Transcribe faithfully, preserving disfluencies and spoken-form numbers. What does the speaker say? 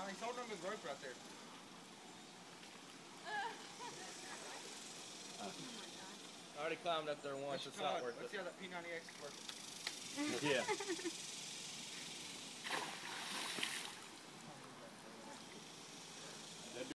he's holding on his rope right there. I already climbed up there once. It's not worth it. Let's see how that P ninety X is working. Yeah.